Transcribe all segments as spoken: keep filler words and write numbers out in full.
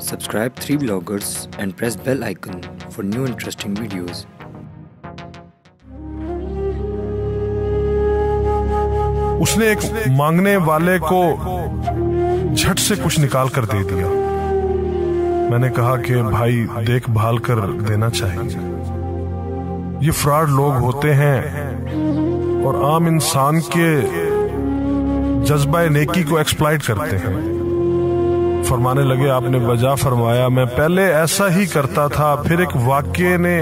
Subscribe three bloggers and press bell icon for new interesting videos. उसने एक मांगने वाले को झट से कुछ निकाल कर दे दिया। मैंने कहा कि भाई देखभाल कर देना चाहिए, ये फ्रॉड लोग होते हैं और आम इंसान के जज्बा नेकी को एक्सप्लॉइट करते हैं। फरमाने लगे आपने वजह फरमाया, मैं पहले ऐसा ही करता था, फिर एक वाक्ये ने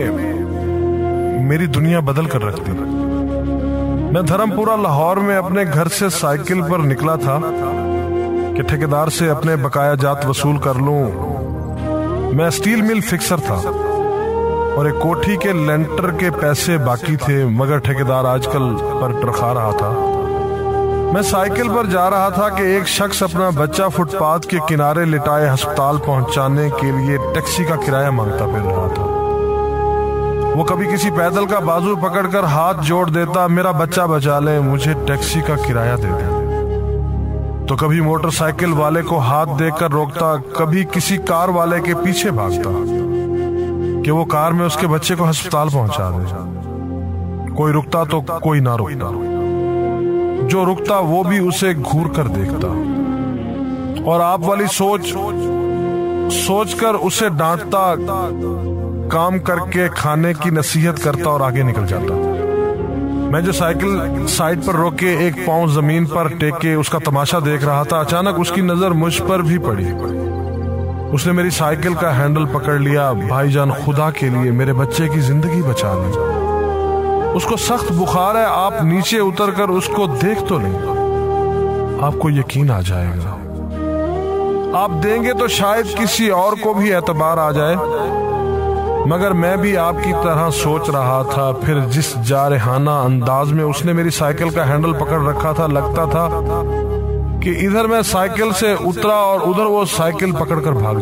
मेरी दुनिया बदल कर रख दी। मैं धर्मपुरा लाहौर में अपने घर से साइकिल पर निकला था कि ठेकेदार से अपने बकाया जात वसूल कर लूं। मैं स्टील मिल फिक्सर था और एक कोठी के लेंटर के पैसे बाकी थे, मगर ठेकेदार आजकल पर टरखा रहा था। मैं साइकिल पर जा रहा था कि एक शख्स अपना बच्चा फुटपाथ के किनारे लिटाए अस्पताल पहुंचाने के लिए टैक्सी का किराया मांगता फिर रहा था। वो कभी किसी पैदल का बाजू पकड़कर हाथ जोड़ देता, मेरा बच्चा बचा ले, मुझे टैक्सी का किराया दे दे। तो कभी मोटरसाइकिल वाले को हाथ देकर रोकता, कभी किसी कार वाले के पीछे भागता कि वो कार में उसके बच्चे को अस्पताल पहुंचा दे। कोई रुकता तो कोई ना रुकता, जो रुकता वो भी उसे घूर कर देखता और आप वाली सोच सोचकर उसे डांटता, काम करके खाने की नसीहत करता और आगे निकल जाता। मैं जो साइकिल साइड पर रोके एक पांव जमीन पर टेके उसका तमाशा देख रहा था, अचानक उसकी नजर मुझ पर भी पड़ी। उसने मेरी साइकिल का हैंडल पकड़ लिया, भाईजान खुदा के लिए मेरे बच्चे की जिंदगी बचा ली। उसको सख्त बुखार है, आप नीचे उतरकर उसको देख तो नहीं, आपको यकीन आ जाएगा। आप देंगे तो शायद किसी और को भी एतबार आ जाए, मगर मैं भी आपकी तरह सोच रहा था। फिर जिस जारहाना अंदाज में उसने मेरी साइकिल का हैंडल पकड़ रखा था, लगता था कि इधर मैं साइकिल से उतरा और उधर वो साइकिल पकड़कर भाग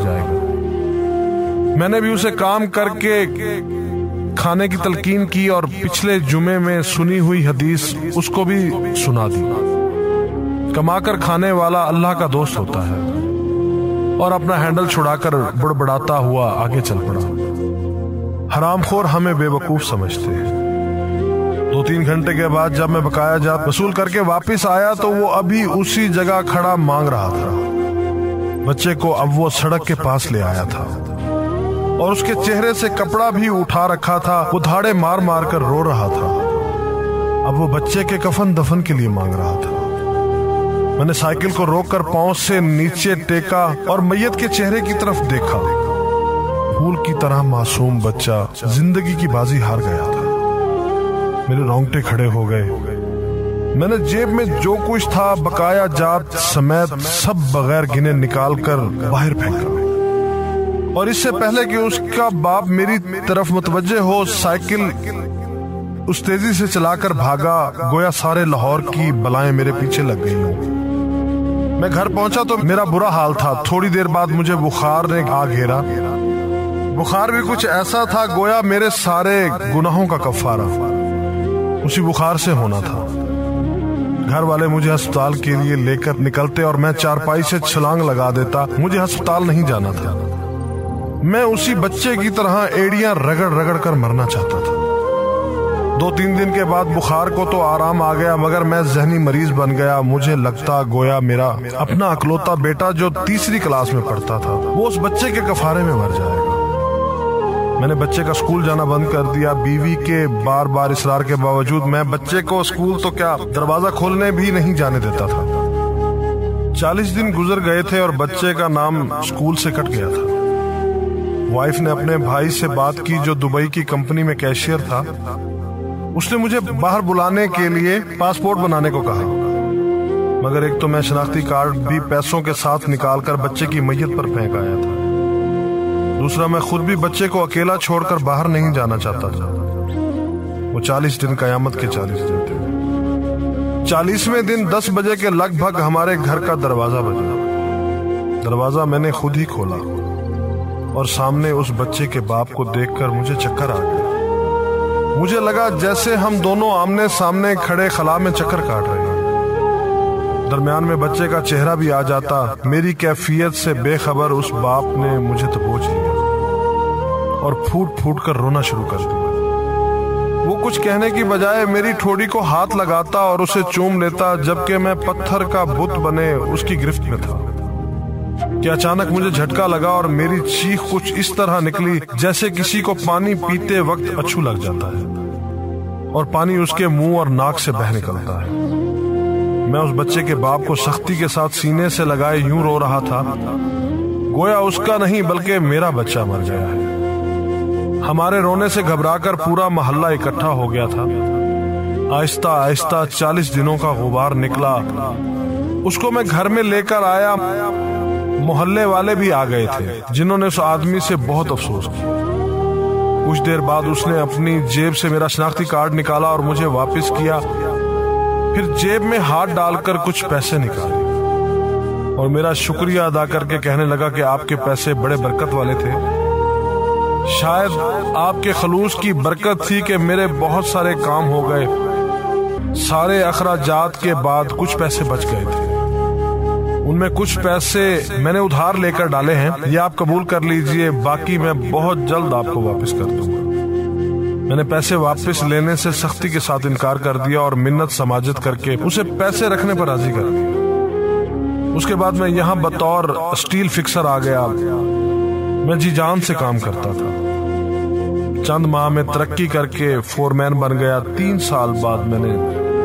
जाएगा। मैंने भी उसे काम करके खाने की तलकीन की और पिछले जुमे में सुनी हुई हदीस उसको भी सुना दी। कमाकर खाने वाला अल्लाह का दोस्त होता है, और अपना हैंडल छुड़ाकर बड़बड़ाता हुआ आगे चल पड़ा। हरामखोर हमें बेवकूफ समझते हैं। दो तीन घंटे के बाद जब मैं बकाया जात वसूल करके वापस आया तो वो अभी उसी जगह खड़ा मांग रहा था। बच्चे को अब वो सड़क के पास ले आया था और उसके चेहरे से कपड़ा भी उठा रखा था। वो धाड़े मार मार कर रो रहा था। अब वो बच्चे के कफन दफन के लिए मांग रहा था। मैंने साइकिल को रोककर पांव से नीचे टेका और मैयत के चेहरे की तरफ देखा। फूल की तरह मासूम बच्चा जिंदगी की बाजी हार गया था। मेरे रोंगटे खड़े हो गए। मैंने जेब में जो कुछ था बकाया जात समेत सब बगैर गिने निकाल कर बाहर फेंका, और इससे पहले कि उसका बाप मेरी तरफ मुतवज्जे हो, साइकिल उस तेजी से चलाकर भागा गोया सारे लाहौर की बलाएं मेरे पीछे लग गई हों। मैं घर पहुंचा तो मेरा बुरा हाल था। थोड़ी देर बाद मुझे बुखार ने आ घेरा। बुखार भी कुछ ऐसा था गोया मेरे सारे गुनाहों का कफारा उसी बुखार से होना था। घर वाले मुझे अस्पताल के लिए लेकर निकलते और मैं चारपाई से छलांग लगा देता। मुझे अस्पताल नहीं जाना था। मैं उसी बच्चे की तरह एड़ियां रगड़ रगड़ कर मरना चाहता था। दो तीन दिन के बाद बुखार को तो आराम आ गया, मगर मैं जहनी मरीज बन गया। मुझे लगता गोया मेरा अपना अकलौता बेटा जो तीसरी क्लास में पढ़ता था वो उस बच्चे के कफारे में मर जाएगा। मैंने बच्चे का स्कूल जाना बंद कर दिया। बीवी के बार बार इसरार के बावजूद मैं बच्चे को स्कूल तो क्या दरवाजा खोलने भी नहीं जाने देता था। चालीस दिन गुजर गए थे और बच्चे का नाम स्कूल से कट गया था। वाइफ ने अपने भाई से बात की जो दुबई की कंपनी में कैशियर था। उसने मुझे बाहर बुलाने के लिए पासपोर्ट बनाने को कहा, मगर एक तो मैं शनाख्ती कार्ड भी पैसों के साथ निकालकर बच्चे की मैयत पर फेंक आया था। दूसरा, मैं खुद भी बच्चे को अकेला छोड़कर बाहर नहीं जाना चाहता था। वो चालीस दिन कयामत के चालीस दिन थे। चालीसवें दिन दस बजे के लगभग हमारे घर का दरवाजा बजा। दरवाजा मैंने खुद ही खोला और सामने उस बच्चे के बाप को देखकर मुझे चक्कर आ गया। मुझे लगा जैसे हम दोनों आमने सामने खड़े खला में चक्कर काट रहे हैं। درمیان میں بچے کا چہرہ بھی آ جاتا۔ میری کیفیت سے بے خبر اس باپ نے مجھے تو بوجھ لیا اور پھوٹ پھوٹ کر رونا شروع کر دیا۔ وہ کچھ کہنے کی بجائے میری ٹھوڑی کو ہاتھ لگاتا اور اسے چوم لیتا، جبکہ میں پتھر کا بت بنے اس کی گرفت میں تھا کہ اچانک مجھے جھٹکا لگا اور میری چیخ کچھ اس طرح نکلی جیسے کسی کو پانی پیتے وقت اچھو لگ جاتا ہے اور پانی اس کے منہ اور ناک سے بہہ نکلتا ہے۔ میں اس بچے کے باپ کو سختی کے ساتھ سینے سے لگائے یوں رو رہا تھا گویا اس کا نہیں بلکہ میرا بچہ مر گیا ہے۔ ہمارے رونے سے گھبرا کر پورا محلہ اکٹھا ہو گیا تھا۔ آہستہ آہستہ چالیس دنوں کا غبار نکلا۔ اس کو میں گھر میں لے کر آیا۔ محلے والے بھی آ گئے تھے جنہوں نے اس آدمی سے بہت افسوس کیا۔ کچھ دیر بعد اس نے اپنی جیب سے میرا شناختی کارڈ نکالا اور مجھے واپس کیا، پھر جیب میں ہاتھ ڈال کر کچھ پیسے نکالے اور میرا شکریہ ادا کر کے کہنے لگا کہ آپ کے پیسے بڑے برکت والے تھے۔ شاید آپ کے خلوص کی برکت تھی کہ میرے بہت سارے کام ہو گئے۔ سارے اخراجات کے بعد کچھ پیسے بچ گئے تھے، ان میں کچھ پیسے میں نے ادھار لے کر ڈالے ہیں، یہ آپ قبول کر لیجئے، باقی میں بہت جلد آپ کو واپس کر دوں گا۔ میں نے پیسے واپس لینے سے سختی کے ساتھ انکار کر دیا اور منت سماجت کر کے اسے پیسے رکھنے پر راضی کر دیا۔ اس کے بعد میں یہاں بطور اسٹیل فکسر آ گیا۔ میں جی جان سے کام کرتا تھا۔ چند ماہ میں ترقی کر کے فور مین بن گیا۔ تین سال بعد میں نے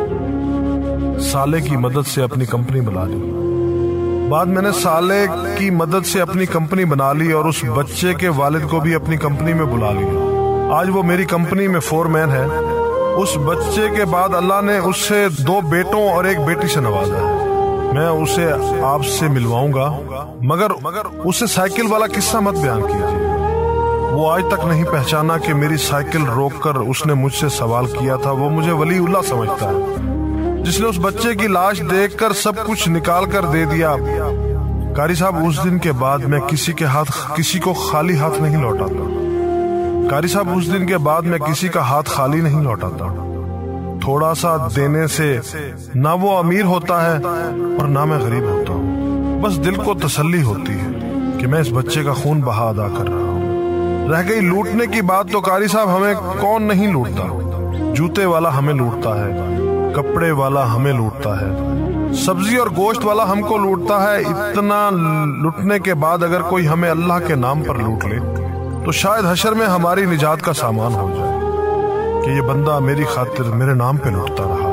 سالے کی مدد سے اپنی کمپنی بنا لی بعد میں نے سالے کی مدد سے اپنی کمپنی بنا لی اور اس بچے کے والد کو بھی اپنی کمپنی میں بلا لیا۔ آج وہ میری کمپنی میں فور مین ہے۔ اس بچے کے بعد اللہ نے اس سے دو بیٹوں اور ایک بیٹی سے نوازا ہے۔ میں اسے آپ سے ملواؤں گا، مگر اسے سائیکل والا قصہ مت بیان کیجیے۔ وہ آج تک نہیں پہچانا کہ میری سائیکل روک کر اس نے مجھ سے سوال کیا تھا۔ وہ مجھے ولی اللہ سمجھتا ہے جس نے اس بچے کی لاش دیکھ کر سب کچھ نکال کر دے دیا۔ قاری صاحب اس دن کے بعد میں کسی کے ہاتھ کسی کو خالی ہاتھ نہیں لوٹاتا۔ قاری صاحب اس دن کے بعد میں کسی کا ہاتھ خالی نہیں لوٹاتا۔ تھوڑا سا دینے سے نہ وہ امیر ہوتا ہے اور نہ میں غریب ہوتا ہوں۔ بس دل کو تسلی ہوتی ہے کہ میں اس بچے کا خون بہا ادا کر رہا ہوں۔ رہ گئی لوٹنے کی بات تو قاری صاحب ہمیں کون نہیں لوٹتا۔ جوتے والا ہمیں لوٹتا ہے، کپڑے والا ہمیں لوٹتا ہے، سبزی اور گوشت والا ہم کو لوٹتا ہے۔ اتنا لوٹنے کے بعد اگر کوئی ہمیں اللہ کے نام پر لوٹ لے تو شاید حشر میں ہماری نجات کا سامان ہو جائے کہ یہ بندہ میری خاطر میرے نام پہ لوٹتا رہا ہے۔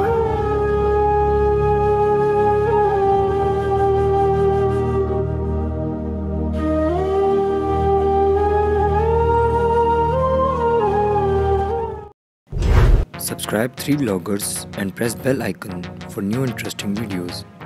Subscribe three bloggers and press bell icon for new interesting videos.